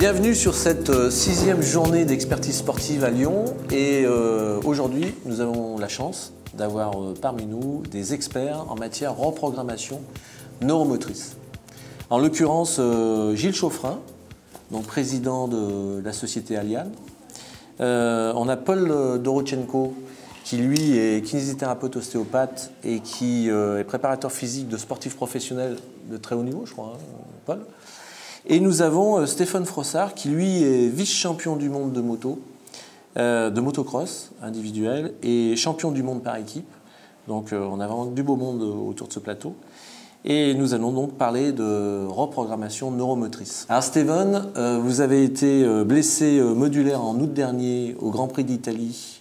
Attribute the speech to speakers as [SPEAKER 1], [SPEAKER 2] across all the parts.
[SPEAKER 1] Bienvenue sur cette 6e journée d'expertise sportive à Lyon et aujourd'hui nous avons la chance d'avoir parmi nous des experts en matière reprogrammation neuromotrice. En l'occurrence Gilles Chauffrin, donc président de la société Alian. On a Paul Dorochenko qui lui est kinésithérapeute ostéopathe et qui est préparateur physique de sportifs professionnels de très haut niveau, je crois, hein, Paul. Et nous avons Stéphane Frossard qui lui est vice-champion du monde de moto, de motocross individuel et champion du monde par équipe. Donc on a vraiment du beau monde autour de ce plateau. Et nous allons donc parler de reprogrammation neuromotrice. Alors Stéphane, vous avez été blessé modulaire en août dernier au Grand Prix d'Italie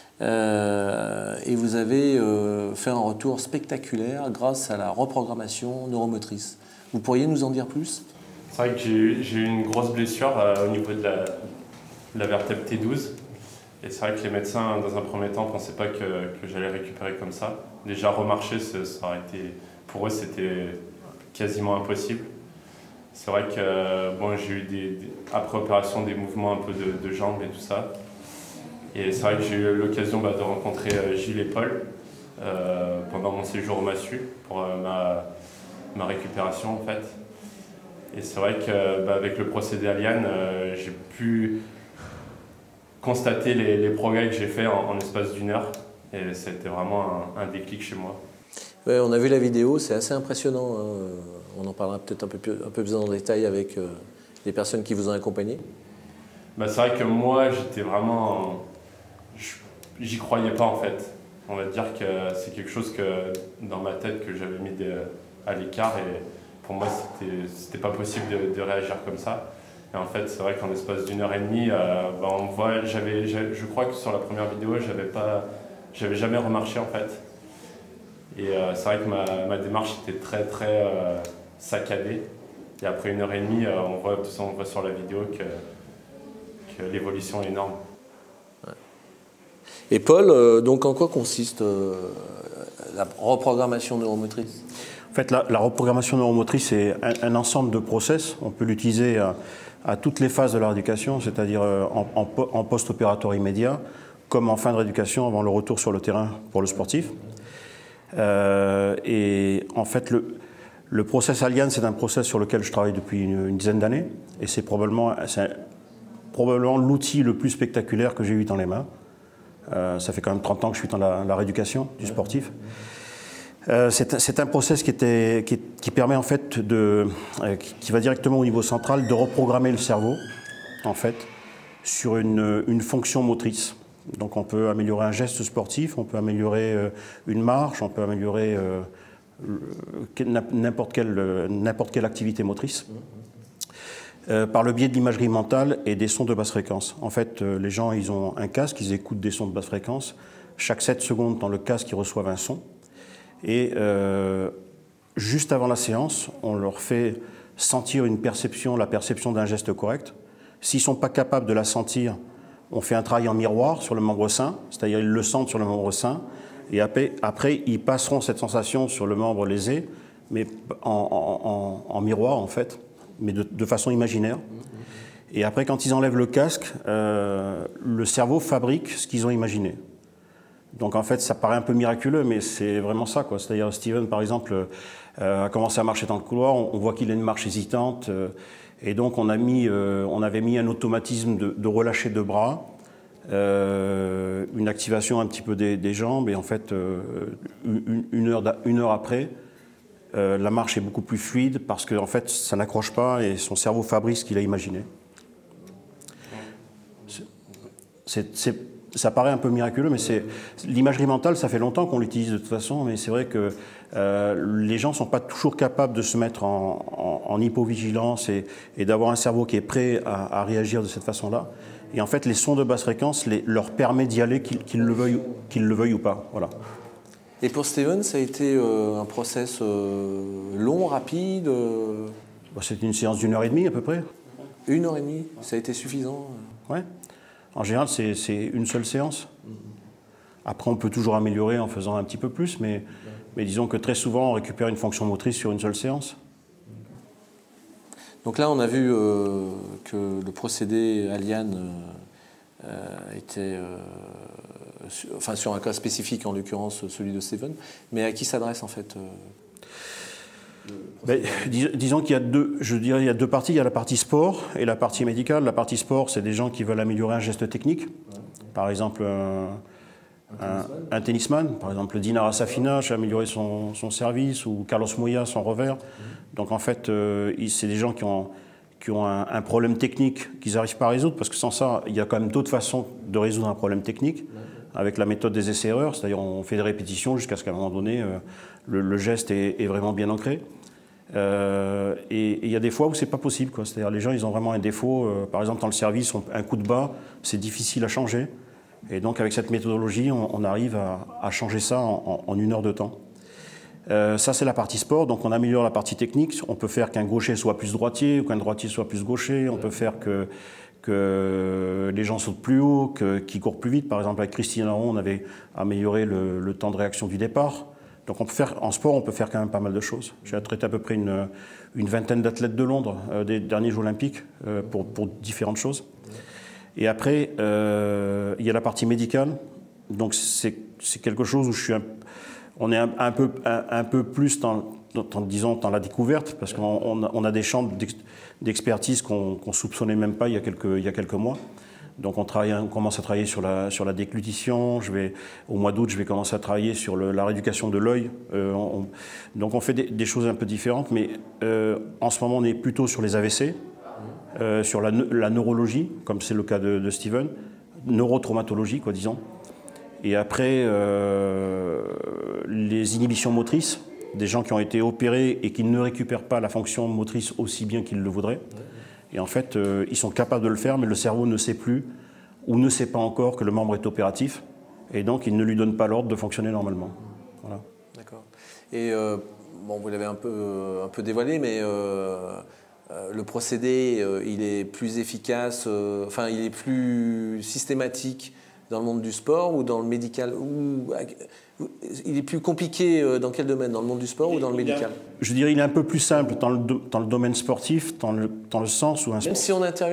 [SPEAKER 1] et vous avez fait un retour spectaculaire grâce à la reprogrammation neuromotrice. Vous pourriez nous en dire plus ?
[SPEAKER 2] C'est vrai que j'ai eu une grosse blessure au niveau de la vertèbre T12. Et c'est vrai que les médecins, dans un premier temps, ne pensaient pas que j'allais récupérer comme ça. Déjà, remarcher, ça aurait été, pour eux, c'était quasiment impossible. C'est vrai que bon, j'ai eu après opération des mouvements un peu de jambes et tout ça. Et c'est vrai que j'ai eu l'occasion de rencontrer Gilles et Paul pendant mon séjour au MASU pour ma récupération en fait. Et c'est vrai qu'avec le procédé Alian, j'ai pu constater les progrès que j'ai faits en l'espace d'une heure. Et c'était vraiment un déclic chez moi.
[SPEAKER 1] Ouais, on a vu la vidéo, c'est assez impressionnant. Hein. On en parlera peut-être un peu plus en détail avec les personnes qui vous ont accompagné.
[SPEAKER 2] C'est vrai que moi, j'étais vraiment... J'y croyais pas en fait. On va dire que c'est quelque chose que dans ma tête que j'avais mis à l'écart. Et pour moi, c'était pas possible de réagir comme ça. Et en fait, c'est vrai qu'en l'espace d'une heure et demie, on voit, je crois que sur la première vidéo, j'avais jamais remarché en fait. Et c'est vrai que ma démarche était très saccadée. Et après une heure et demie, on voit sur la vidéo que l'évolution est énorme.
[SPEAKER 1] Ouais. Et Paul, donc en quoi consiste la reprogrammation neuromotrice ?
[SPEAKER 3] En fait, la reprogrammation neuromotrice est un ensemble de process. On peut l'utiliser à toutes les phases de la rééducation, c'est-à-dire en post-opératoire immédiat, comme en fin de rééducation avant le retour sur le terrain pour le sportif. Et en fait, le process Alian, c'est un process sur lequel je travaille depuis une dizaine d'années. Et c'est probablement l'outil le plus spectaculaire que j'ai eu dans les mains. Ça fait quand même 30 ans que je suis dans la rééducation du sportif. C'est un process qui permet en fait qui va directement au niveau central de reprogrammer le cerveau en fait sur une fonction motrice. Donc on peut améliorer un geste sportif, on peut améliorer une marche, on peut améliorer n'importe quelle activité motrice par le biais de l'imagerie mentale et des sons de basse fréquence. En fait, les gens ils ont un casque, ils écoutent des sons de basse fréquence. Chaque 7 secondes dans le casque, ils reçoivent un son. Et juste avant la séance, on leur fait sentir la perception d'un geste correct. S'ils ne sont pas capables de la sentir, on fait un travail en miroir sur le membre sain, c'est-à-dire ils le sentent sur le membre sain, et après ils passeront cette sensation sur le membre lésé, mais en miroir en fait, mais de façon imaginaire. Et après, quand ils enlèvent le casque, le cerveau fabrique ce qu'ils ont imaginé. Donc en fait, ça paraît un peu miraculeux, mais c'est vraiment ça, quoi. C'est-à-dire, Steven, par exemple, a commencé à marcher dans le couloir, on voit qu'il a une marche hésitante, et donc on avait mis un automatisme de relâcher de bras, une activation un petit peu des jambes, et en fait, une heure après, la marche est beaucoup plus fluide, parce que en fait, ça n'accroche pas, et son cerveau fabrique ce qu'il a imaginé. Ça paraît un peu miraculeux, mais l'imagerie mentale, ça fait longtemps qu'on l'utilise de toute façon, mais c'est vrai que les gens ne sont pas toujours capables de se mettre en hypovigilance et d'avoir un cerveau qui est prêt à réagir de cette façon-là. Et en fait, les sons de basse fréquence leur permettent d'y aller, qu'ils le veuillent ou pas. Voilà.
[SPEAKER 1] Et pour Steven, ça a été un process long, rapide
[SPEAKER 3] C'était une séance d'1 heure et demie à peu près.
[SPEAKER 1] 1 heure et demie, ça a été suffisant?
[SPEAKER 3] Ouais. En général, c'est une seule séance. Après, on peut toujours améliorer en faisant un petit peu plus, mais disons que très souvent, on récupère une fonction motrice sur une seule séance.
[SPEAKER 1] Donc là, on a vu que le procédé Aliane était sur un cas spécifique, en l'occurrence celui de Steven, mais à qui s'adresse en fait
[SPEAKER 3] disons qu'il y a il y a deux parties. Il y a la partie sport et la partie médicale. La partie sport, c'est des gens qui veulent améliorer un geste technique. Par exemple, un tennisman, par exemple Dinar Safina, j'ai amélioré son service, ou Carlos Moya, son revers. Donc en fait, c'est des gens qui ont un problème technique qu'ils n'arrivent pas à résoudre, parce que sans ça, il y a quand même d'autres façons de résoudre un problème technique, avec la méthode des essais-erreurs, c'est-à-dire on fait des répétitions jusqu'à ce qu'à un moment donné, le geste est vraiment bien ancré. Et il y a des fois où c'est pas possible, quoi. C'est-à-dire les gens, ils ont vraiment un défaut. Par exemple, dans le service, un coup de bas, c'est difficile à changer. Et donc, avec cette méthodologie, on arrive à changer ça en 1 heure de temps. Ça, c'est la partie sport. Donc, on améliore la partie technique. On peut faire qu'un gaucher soit plus droitier ou qu'un droitier soit plus gaucher. On peut faire que les gens sautent plus haut, qu'ils courent plus vite. Par exemple, avec Christine Aron, on avait amélioré le temps de réaction du départ. Donc en sport, on peut faire quand même pas mal de choses. J'ai traité à peu près une vingtaine d'athlètes de Londres des derniers Jeux Olympiques pour différentes choses. Et après, il y a la partie médicale. Donc c'est quelque chose où on est un peu plus disons, dans la découverte, parce qu'on a des champs d'expertise qu'on ne soupçonnait même pas il y a quelques mois. Donc on commence à travailler sur la déglutition. Au mois d'août, je vais commencer à travailler sur la rééducation de l'œil. Donc on fait des choses un peu différentes, mais en ce moment on est plutôt sur les AVC, sur la neurologie, comme c'est le cas de Steven, neurotraumatologie, quoi, disons. Et après, les inhibitions motrices, des gens qui ont été opérés et qui ne récupèrent pas la fonction motrice aussi bien qu'ils le voudraient. Et en fait, ils sont capables de le faire, mais le cerveau ne sait plus ou ne sait pas encore que le membre est opératif. Et donc, il ne lui donne pas l'ordre de fonctionner normalement. Voilà.
[SPEAKER 1] D'accord. Et vous l'avez un peu dévoilé, mais le procédé, il est plus efficace, il est plus systématique dans le monde du sport ou dans le médical, il est plus compliqué dans quel domaine? Dans le monde du sport ou dans le médical?
[SPEAKER 3] Je dirais qu'il est un peu plus simple dans le domaine sportif, dans le sens où un sport...
[SPEAKER 1] Même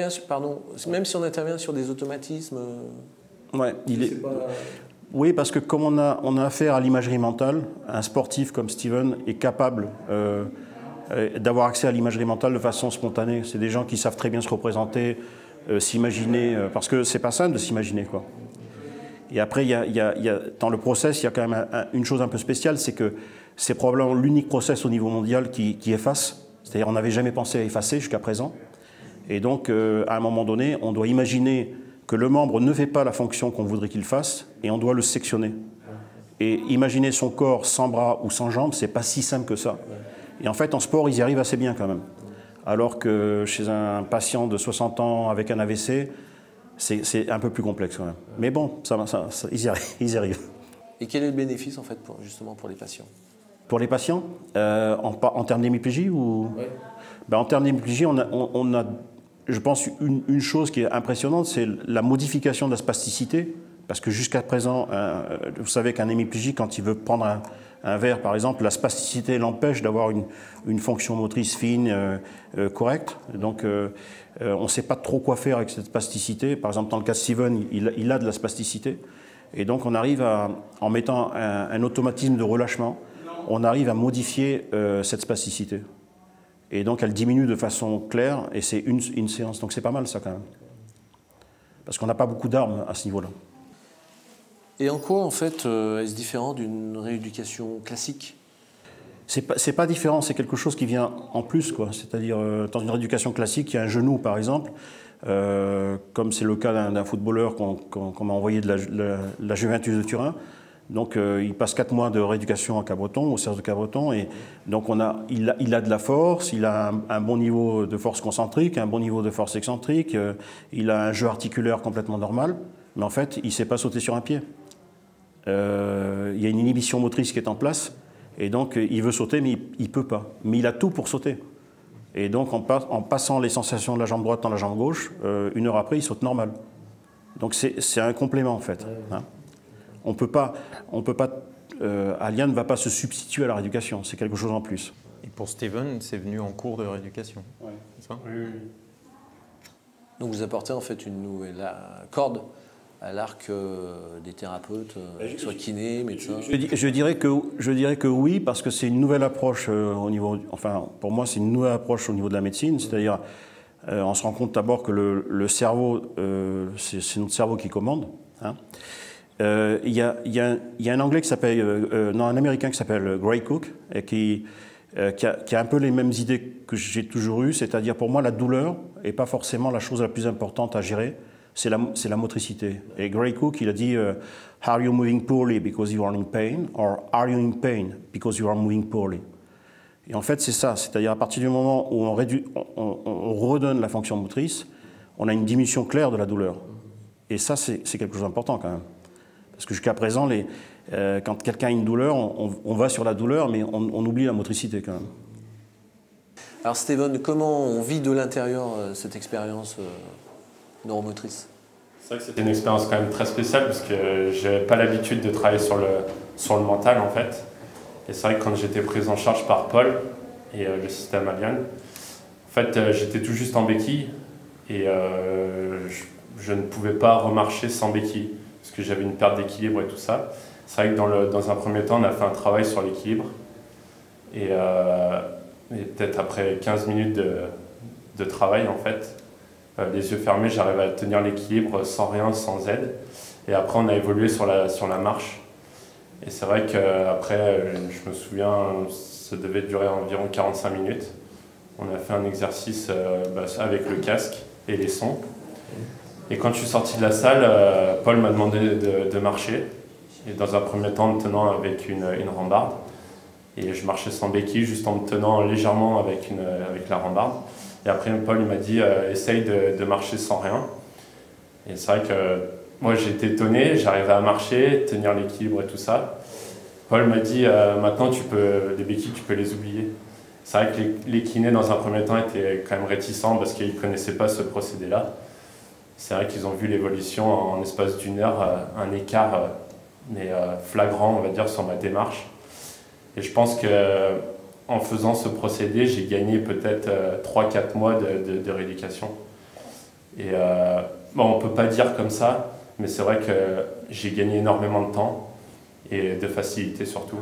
[SPEAKER 1] si on intervient sur des automatismes...
[SPEAKER 3] Ouais, Oui, parce que comme on a affaire à l'imagerie mentale, un sportif comme Steven est capable d'avoir accès à l'imagerie mentale de façon spontanée. C'est des gens qui savent très bien se représenter, s'imaginer, parce que c'est pas simple de s'imaginer, quoi. Et après, dans le process, il y a quand même une chose un peu spéciale, c'est que c'est probablement l'unique process au niveau mondial qui efface. C'est-à-dire on n'avait jamais pensé à effacer jusqu'à présent. Et donc, à un moment donné, on doit imaginer que le membre ne fait pas la fonction qu'on voudrait qu'il fasse, et on doit le sectionner. Et imaginer son corps sans bras ou sans jambes, c'est pas si simple que ça. Et en fait, en sport, ils y arrivent assez bien quand même. Alors que chez un patient de 60 ans avec un AVC, c'est un peu plus complexe quand même. Mais bon, ils y arrivent.
[SPEAKER 1] Et quel est le bénéfice en fait justement pour les patients?
[SPEAKER 3] Pour les patients, en termes d'hémiplégie ou... Oui. En termes d'hémiplégie, on a, je pense, une chose qui est impressionnante, c'est la modification de la spasticité. Parce que jusqu'à présent, vous savez qu'un hémiplégique, quand il veut prendre un verre, par exemple, la spasticité l'empêche d'avoir une fonction motrice fine, correcte. Donc, on ne sait pas trop quoi faire avec cette spasticité. Par exemple, dans le cas de Steven, il a de la spasticité. Et donc, on arrive en mettant un automatisme de relâchement, on arrive à modifier cette spasticité. Et donc, elle diminue de façon claire, et c'est une séance. Donc, c'est pas mal, ça, quand même. Parce qu'on n'a pas beaucoup d'armes à ce niveau-là.
[SPEAKER 1] Et en quoi, en fait, est-ce différent d'une rééducation classique?
[SPEAKER 3] C'est pas différent, c'est quelque chose qui vient en plus, quoi. C'est-à-dire, dans une rééducation classique, il y a un genou, par exemple, comme c'est le cas d'un footballeur qu'on m'a envoyé de la Juventus de Turin. Donc, il passe 4 mois de rééducation à Cabreton, au CERS de Cabreton, et donc il a de la force, il a un bon niveau de force concentrique, un bon niveau de force excentrique, il a un jeu articulaire complètement normal, mais en fait, il ne sait pas sauter sur un pied. Il y a une inhibition motrice qui est en place, et donc il veut sauter, mais il ne peut pas. Mais il a tout pour sauter. Et donc, en passant les sensations de la jambe droite dans la jambe gauche, 1 heure après, il saute normal. Donc, c'est un complément, en fait. Hein. Aliane ne va pas se substituer à la rééducation, c'est quelque chose en plus.
[SPEAKER 4] Et pour Steven, c'est venu en cours de rééducation.
[SPEAKER 3] Ouais.
[SPEAKER 4] C'est ça ?
[SPEAKER 2] Oui, oui.
[SPEAKER 1] Donc vous apportez en fait une nouvelle corde à l'arc des thérapeutes, qu'ils soient kinés, médecins.
[SPEAKER 3] Je dirais que oui, parce que c'est une nouvelle approche au niveau, enfin pour moi c'est une nouvelle approche au niveau de la médecine, c'est-à-dire on se rend compte d'abord que le cerveau, c'est notre cerveau qui commande. Hein. Il y a un Anglais qui s'appelle, non un Américain qui s'appelle Gray Cook et qui a un peu les mêmes idées que j'ai toujours eues, c'est-à-dire pour moi la douleur n'est pas forcément la chose la plus importante à gérer. C'est la motricité. Et Gray Cook, il a dit Are you moving poorly because you are in pain, or are you in pain because you are moving poorly? Et en fait, c'est ça. C'est-à-dire à partir du moment où on redonne la fonction motrice, on a une diminution claire de la douleur. Et ça, c'est quelque chose d'important quand même. Parce que jusqu'à présent, quand quelqu'un a une douleur, on va sur la douleur, mais on oublie la motricité quand même.
[SPEAKER 1] Alors Steven, comment on vit de l'intérieur cette expérience neuromotrice?
[SPEAKER 2] C'est vrai que c'était une expérience quand même très spéciale parce que je n'avais pas l'habitude de travailler sur le mental en fait. Et c'est vrai que quand j'étais pris en charge par Paul et le système Allian, en fait j'étais tout juste en béquille et je ne pouvais pas remarcher sans béquille parce que j'avais une perte d'équilibre et tout ça. C'est vrai que dans un premier temps on a fait un travail sur l'équilibre et peut-être après 15 minutes de travail en fait, les yeux fermés, j'arrivais à tenir l'équilibre sans rien, sans aide. Et après, on a évolué sur la marche. Et c'est vrai qu'après, je me souviens, ça devait durer environ 45 minutes. On a fait un exercice avec le casque et les sons. Et quand je suis sorti de la salle, Paul m'a demandé de marcher. Et dans un premier temps, en me tenant avec une rambarde. Et je marchais sans béquille, juste en me tenant légèrement avec la rambarde. Et après, Paul il m'a dit essaye de marcher sans rien. Et c'est vrai que moi j'ai été étonné, j'arrivais à marcher, tenir l'équilibre et tout ça. Paul m'a dit maintenant les béquilles tu peux les oublier. C'est vrai que les kinés dans un premier temps étaient quand même réticents parce qu'ils ne connaissaient pas ce procédé-là. C'est vrai qu'ils ont vu l'évolution en espace d'une heure, un écart mais flagrant on va dire sur ma démarche. Et je pense que en faisant ce procédé, j'ai gagné peut-être 3-4 mois de rééducation. Et on ne peut pas dire comme ça, mais c'est vrai que j'ai gagné énormément de temps et de facilité surtout.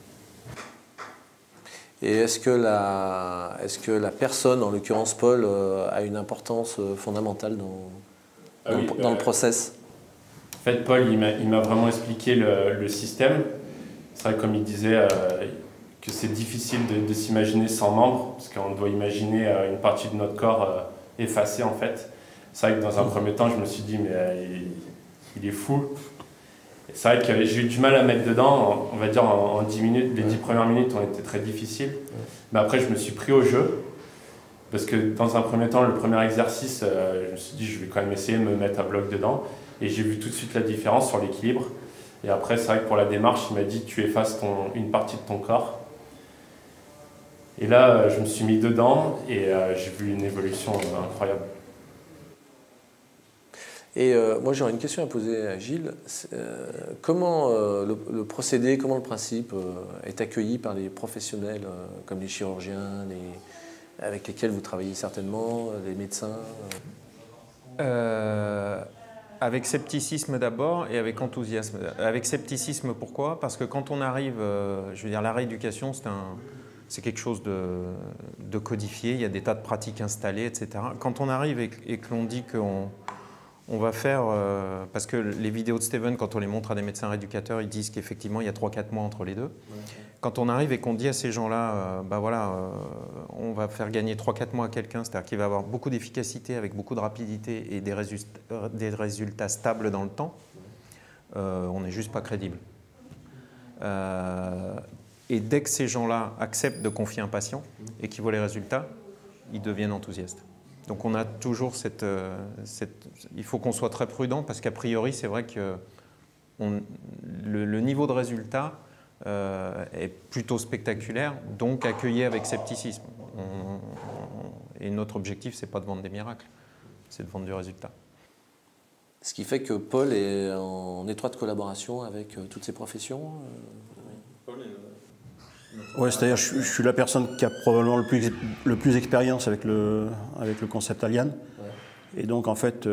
[SPEAKER 1] Et est-ce que la personne, en l'occurrence Paul, a une importance fondamentale dans le process?
[SPEAKER 2] En fait, Paul, il m'a vraiment expliqué le système. C'est vrai, comme il disait, que c'est difficile de s'imaginer sans membre, parce qu'on doit imaginer une partie de notre corps effacée en fait. C'est vrai que dans un premier temps, je me suis dit, mais il est fou. C'est vrai que j'ai eu du mal à mettre dedans, on va dire en 10 minutes, les 10 premières minutes ont été très difficiles. Mais après, je me suis pris au jeu, parce que dans un premier temps, le premier exercice, je me suis dit, je vais quand même essayer de me mettre à bloc dedans. Et j'ai vu tout de suite la différence sur l'équilibre. Et après, c'est vrai que pour la démarche, il m'a dit, tu effaces une partie de ton corps. Et là, je me suis mis dedans et j'ai vu une évolution incroyable.
[SPEAKER 1] Et moi, j'aurais une question à poser à Gilles. Comment le procédé, comment le principe est accueilli par les professionnels comme les chirurgiens, avec lesquels vous travaillez certainement, les médecins
[SPEAKER 4] Avec scepticisme d'abord et avec enthousiasme. Avec scepticisme, pourquoi? Parce que quand on arrive, je veux dire, la rééducation, c'est quelque chose de codifié, il y a des tas de pratiques installées, etc. Quand on arrive et que l'on dit qu'on va faire... parce que les vidéos de Steven, quand on les montre à des médecins rééducateurs, ils disent qu'effectivement, il y a 3-4 mois entre les deux. Ouais. Quand on arrive et qu'on dit à ces gens-là, on va faire gagner 3-4 mois à quelqu'un, c'est-à-dire qu'il va avoir beaucoup d'efficacité, avec beaucoup de rapidité et des résultats stables dans le temps, on n'est juste pas crédible. Et dès que ces gens-là acceptent de confier un patient et qu'ils voient les résultats, ils deviennent enthousiastes. Donc on a toujours il faut qu'on soit très prudent parce qu'a priori, c'est vrai que le niveau de résultat est plutôt spectaculaire, donc accueilli avec scepticisme. Et notre objectif, ce n'est pas de vendre des miracles, c'est de vendre du résultat.
[SPEAKER 1] Ce qui fait que Paul est en étroite collaboration avec toutes ces professions.
[SPEAKER 3] Ouais, c'est-à-dire je suis la personne qui a probablement le plus d'expérience avec le concept Alian. Et donc en fait,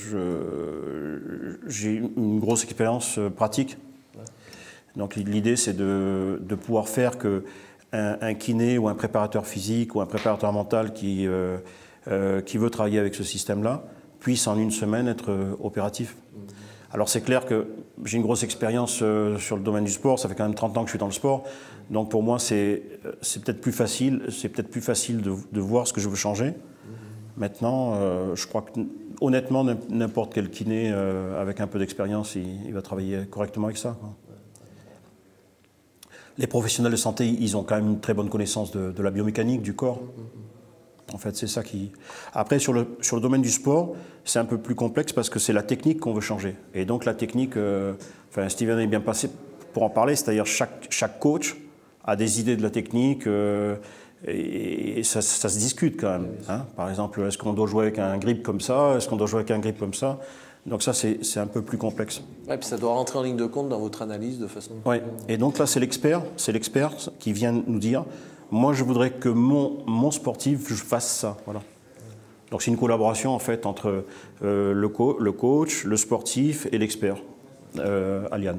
[SPEAKER 3] j'ai une grosse expérience pratique. Donc l'idée c'est de pouvoir faire qu'un kiné ou un préparateur physique ou un préparateur mental qui veut travailler avec ce système-là puisse en une semaine être opératif. Alors c'est clair que j'ai une grosse expérience sur le domaine du sport, ça fait quand même 30 ans que je suis dans le sport, donc pour moi c'est peut-être plus facile, de voir ce que je veux changer. Maintenant, je crois que honnêtement n'importe quel kiné avec un peu d'expérience, il va travailler correctement avec ça, quoi. Les professionnels de santé, ils ont quand même une très bonne connaissance de la biomécanique du corps. En fait, c'est ça qui... Après, sur le domaine du sport, c'est un peu plus complexe parce que c'est la technique qu'on veut changer. Et donc la technique, Steven est bien passé pour en parler, c'est-à-dire chaque coach a des idées de la technique et ça se discute quand même. Hein. Par exemple, est-ce qu'on doit jouer avec un grip comme ça? Est-ce qu'on doit jouer avec un grip comme ça? Donc ça, c'est un peu plus complexe.
[SPEAKER 1] Ouais, puis ça doit rentrer en ligne de compte dans votre analyse de façon...
[SPEAKER 3] Oui, et donc là, c'est l'expert qui vient nous dire... Moi, je voudrais que mon sportif, je fasse ça. Voilà. Donc, c'est une collaboration en fait entre le coach, le sportif et l'expert, Alian.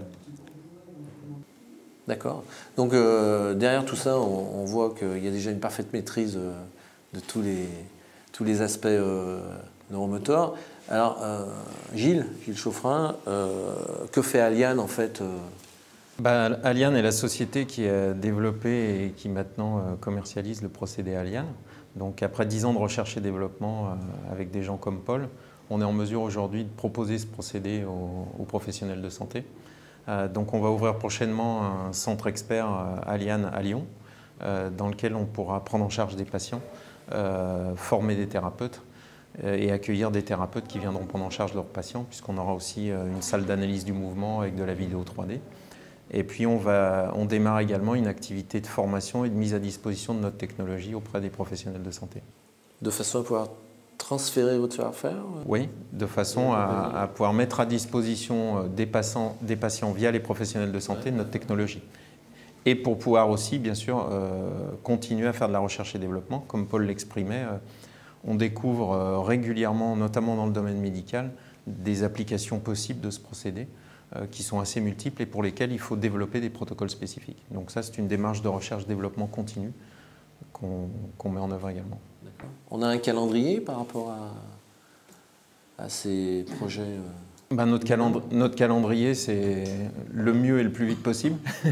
[SPEAKER 1] D'accord. Donc, derrière tout ça, on voit qu'il y a déjà une parfaite maîtrise de tous les aspects neuromoteurs. Alors, Gilles Chauffrin, que fait Alian en fait
[SPEAKER 4] Alian est la société qui a développé et qui maintenant commercialise le procédé Alian. Donc après 10 ans de recherche et développement avec des gens comme Paul, on est en mesure aujourd'hui de proposer ce procédé aux professionnels de santé. Donc on va ouvrir prochainement un centre expert Alian à Lyon, dans lequel on pourra prendre en charge des patients, former des thérapeutes et accueillir des thérapeutes qui viendront prendre en charge leurs patients, puisqu'on aura aussi une salle d'analyse du mouvement avec de la vidéo 3D. Et puis on démarre également une activité de formation et de mise à disposition de notre technologie auprès des professionnels de santé.
[SPEAKER 1] De façon à pouvoir transférer votre savoir-faire?
[SPEAKER 4] Oui, de façon à pouvoir mettre à disposition des patients via les professionnels de santé notre technologie. Et pour pouvoir aussi, bien sûr, continuer à faire de la recherche et développement. Comme Paul l'exprimait, on découvre régulièrement, notamment dans le domaine médical, des applications possibles de ce procédé, qui sont assez multiples et pour lesquels il faut développer des protocoles spécifiques. Donc ça, c'est une démarche de recherche-développement continue qu'on met en œuvre également.
[SPEAKER 1] On a un calendrier par rapport à ces projets
[SPEAKER 4] Notre calendrier, c'est le mieux et le plus vite possible.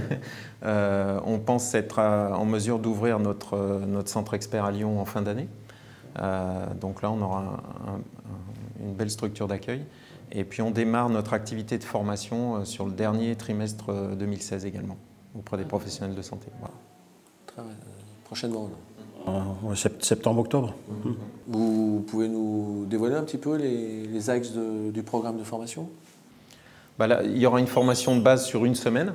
[SPEAKER 4] On pense être en mesure d'ouvrir notre centre expert à Lyon en fin d'année. Donc là, on aura une belle structure d'accueil. Et puis on démarre notre activité de formation sur le dernier trimestre 2016 également, auprès des professionnels de santé. Voilà.
[SPEAKER 1] Prochainement.
[SPEAKER 3] Septembre-octobre.
[SPEAKER 1] Vous pouvez nous dévoiler un petit peu les axes du programme de formation?
[SPEAKER 4] Là, il y aura une formation de base sur une semaine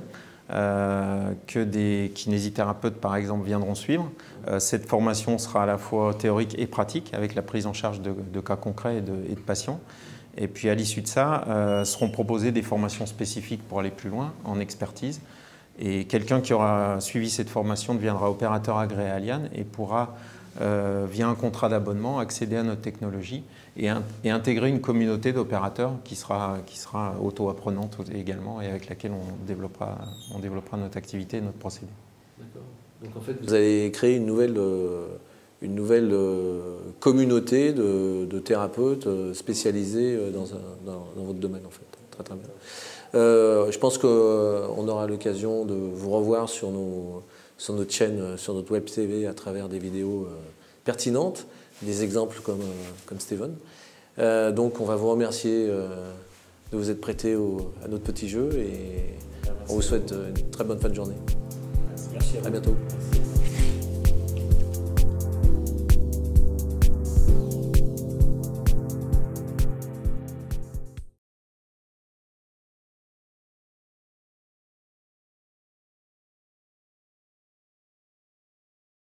[SPEAKER 4] que des kinésithérapeutes, par exemple, viendront suivre. Cette formation sera à la fois théorique et pratique, avec la prise en charge de cas concrets et de patients. Et puis à l'issue de ça, seront proposées des formations spécifiques pour aller plus loin en expertise. Et quelqu'un qui aura suivi cette formation deviendra opérateur agréé Alian et pourra, via un contrat d'abonnement, accéder à notre technologie et intégrer une communauté d'opérateurs qui sera auto-apprenante également et avec laquelle on développera notre activité et notre procédé.
[SPEAKER 1] D'accord. Donc en fait, vous allez créer une nouvelle communauté de thérapeutes spécialisés dans votre domaine, en fait. Très très bien. Je pense qu'on aura l'occasion de vous revoir sur notre chaîne, sur notre web TV à travers des vidéos pertinentes, des exemples comme Steven. Donc on va vous remercier de vous être prêté à notre petit jeu et on vous souhaite une très bonne fin de journée.
[SPEAKER 3] Merci à vous.
[SPEAKER 1] À bientôt.